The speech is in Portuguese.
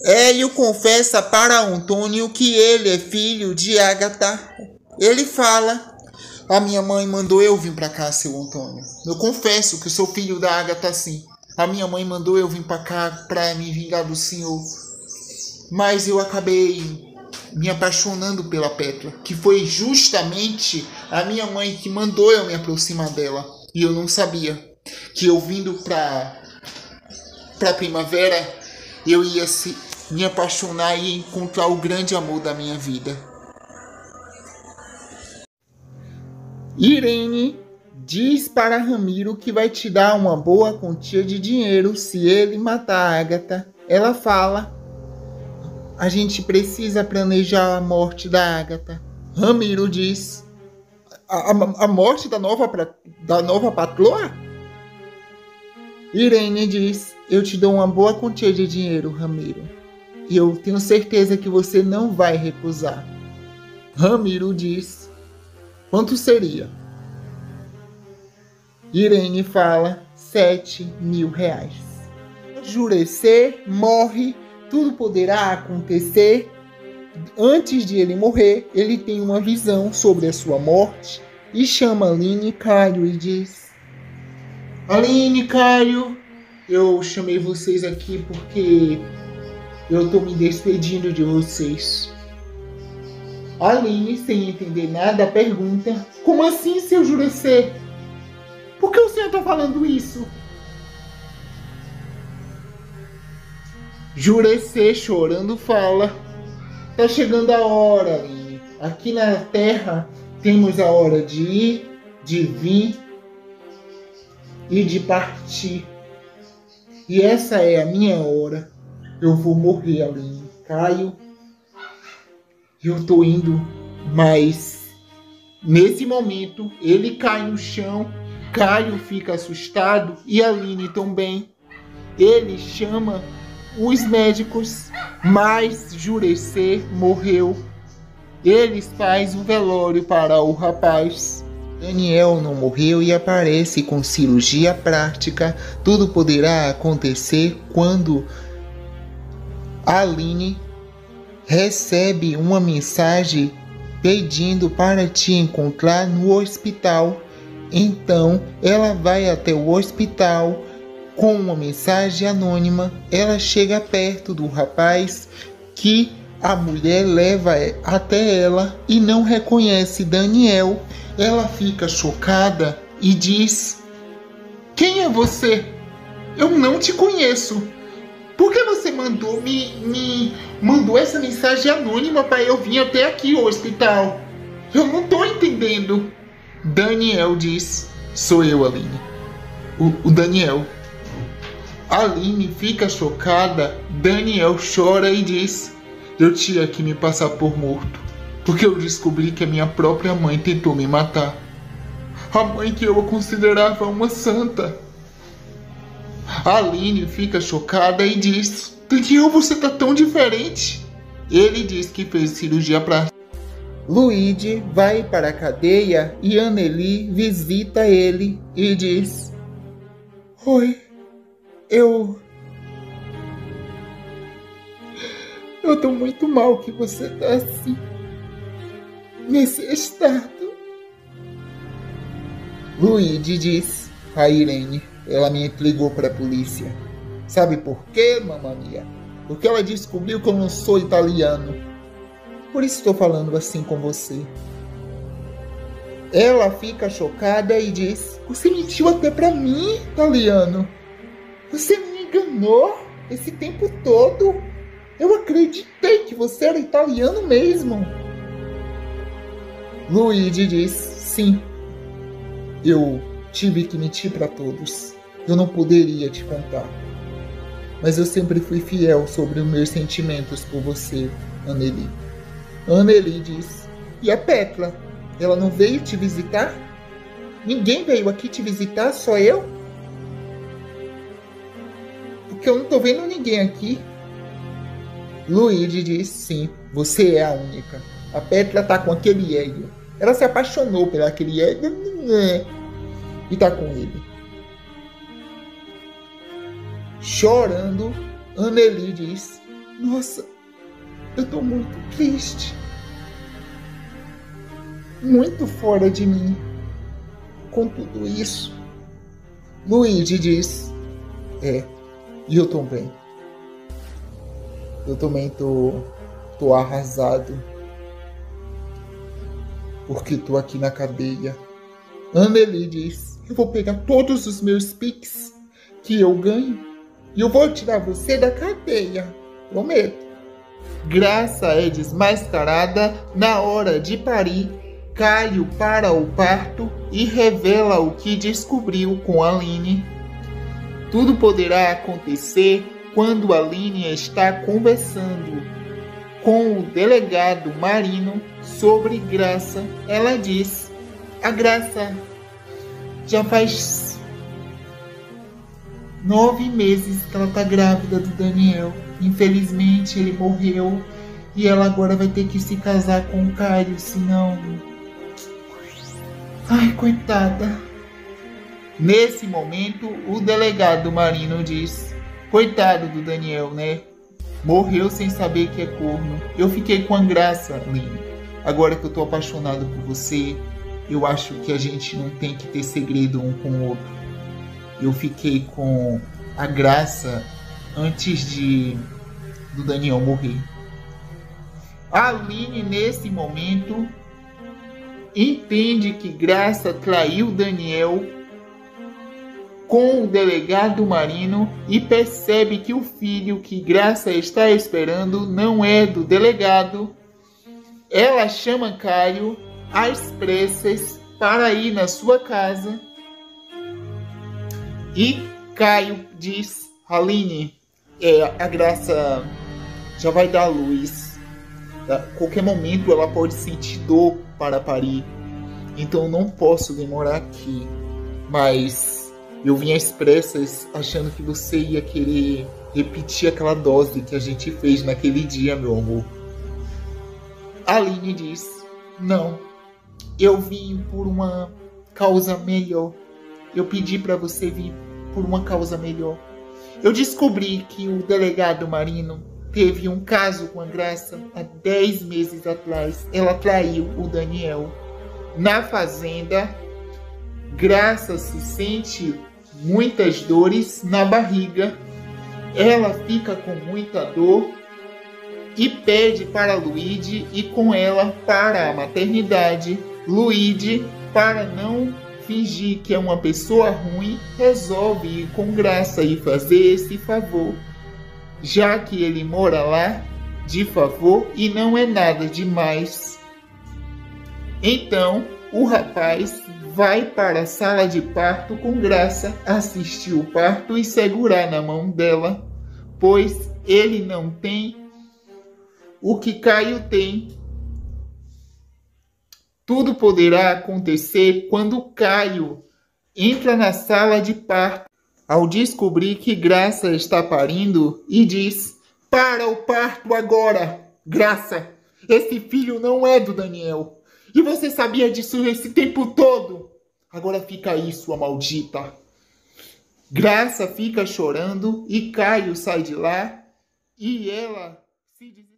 Hélio confessa para Antônio que ele é filho de Ágata. Ele fala: a minha mãe mandou eu vir para cá, seu Antônio. Eu confesso que sou filho da Ágata, sim. A minha mãe mandou eu vir para cá para me vingar do senhor. Mas eu acabei me apaixonando pela Pétla, que foi justamente a minha mãe que mandou eu me aproximar dela. E eu não sabia que eu vindo para Primavera, eu ia me apaixonar e encontrar o grande amor da minha vida. Irene diz para Ramiro que vai te dar uma boa quantia de dinheiro se ele matar a Ágata. Ela fala: a gente precisa planejar a morte da Ágata. Ramiro diz: a morte da nova patroa? Irene diz: eu te dou uma boa quantia de dinheiro, Ramiro. E eu tenho certeza que você não vai recusar. Ramiro diz: quanto seria? Irene fala: 7.000 reais. Jurecer morre, tudo poderá acontecer. Antes de ele morrer, ele tem uma visão sobre a sua morte e chama Aline e Caio e diz: Aline, Caio, eu chamei vocês aqui porque eu tô me despedindo de vocês. Aline, sem entender nada, pergunta: como assim, seu Jurecer? Por que o senhor tá falando isso? Jurecer, chorando, fala: tá chegando a hora, Aline. Aqui na Terra temos a hora de ir, de vir e de partir. E essa é a minha hora. Eu vou morrer, Aline. Caio, eu tô indo, mas nesse momento ele cai no chão. Caio fica assustado e Aline também. Ele chama os médicos, mas Jurecer morreu. Eles fazem um velório para o rapaz. Daniel não morreu e aparece com cirurgia prática. Tudo poderá acontecer quando Aline recebe uma mensagem pedindo para te encontrar no hospital. Então ela vai até o hospital com uma mensagem anônima. Ela chega perto do rapaz que a mulher leva até ela e não reconhece Daniel. Ela fica chocada e diz: quem é você? Eu não te conheço. Por que você me mandou essa mensagem anônima para eu vir até aqui ao hospital? Eu não tô entendendo. Daniel diz: sou eu, Aline. O Daniel. Aline fica chocada. Daniel chora e diz: eu tinha que me passar por morto, porque eu descobri que a minha própria mãe tentou me matar. A mãe que eu considerava uma santa. Aline fica chocada e diz: Daniel, você tá tão diferente. Ele diz que fez cirurgia plástica. Luigi vai para a cadeia e Anneli visita ele e diz: oi, eu tô muito mal que você tá assim, nesse estado. Luigi diz a Irene: ela me ligou para a polícia. Sabe por quê, mamma mia? Porque ela descobriu que eu não sou italiano. Por isso estou falando assim com você. Ela fica chocada e diz: você mentiu até para mim, italiano. Você me enganou esse tempo todo. Eu acreditei que você era italiano mesmo. Luigi diz: sim. Eu tive que mentir para todos. Eu não poderia te contar. Mas eu sempre fui fiel sobre os meus sentimentos por você, Anneli. Anneli diz: e a Pétla? Ela não veio te visitar? Ninguém veio aqui te visitar, só eu? Porque eu não tô vendo ninguém aqui. Luigi diz: sim, você é a única. A Pétla tá com aquele Hélio. Ela se apaixonou por aquele Hélio e tá com ele. Chorando, Anneli diz: Nossa, eu tô muito triste. Muito fora de mim com tudo isso. Luigi diz: e eu também. Eu também tô arrasado. Porque tô aqui na cadeia. Anneli diz: eu vou pegar todos os meus Pix que eu ganho e eu vou tirar você da cadeia. Prometo. Graça é desmascarada na hora de parir. Caio para o parto e revela o que descobriu com Aline. Tudo poderá acontecer quando Aline está conversando com o delegado Marino sobre Graça. Ela diz: a Graça já faz 9 meses que ela está grávida do Daniel. Infelizmente ele morreu e ela agora vai ter que se casar com o Caio, senão... Ai, coitada. Nesse momento, o delegado Marino diz: coitado do Daniel, né? Morreu sem saber que é corno. Eu fiquei com a Graça, Aline. Agora que eu tô apaixonado por você, eu acho que a gente não tem que ter segredo um com o outro. Eu fiquei com a Graça antes do Daniel morrer. A Aline, nesse momento, entende que Graça traiu Daniel com o delegado Marino e percebe que o filho que Graça está esperando não é do delegado. Ela chama Caio às pressas para ir na sua casa e Caio diz: Aline, a Graça já vai dar à luz. A qualquer momento ela pode sentir dor para parir. Então não posso demorar aqui. Mas eu vim às pressas achando que você ia querer repetir aquela dose que a gente fez naquele dia, meu amor. Aline diz: não, eu vim por uma causa melhor. Eu pedi para você vir por uma causa melhor. Eu descobri que o delegado Marino teve um caso com a Graça há 10 meses atrás. Ela traiu o Daniel. Na fazenda, Graça se sente muitas dores na barriga. Ela fica com muita dor e pede para Luigi ir com ela para a maternidade. Luigi, para não fingir que é uma pessoa ruim, resolve ir com Graça e fazer esse favor, já que ele mora lá de favor e não é nada demais. Então o rapaz vai para a sala de parto com Graça, assistir o parto e segurar na mão dela, pois ele não tem o que Caio tem. Tudo poderá acontecer quando Caio entra na sala de parto ao descobrir que Graça está parindo e diz: para o parto agora, Graça, esse filho não é do Daniel. E você sabia disso esse tempo todo? Agora fica aí, sua maldita. Graça fica chorando e Caio sai de lá e ela se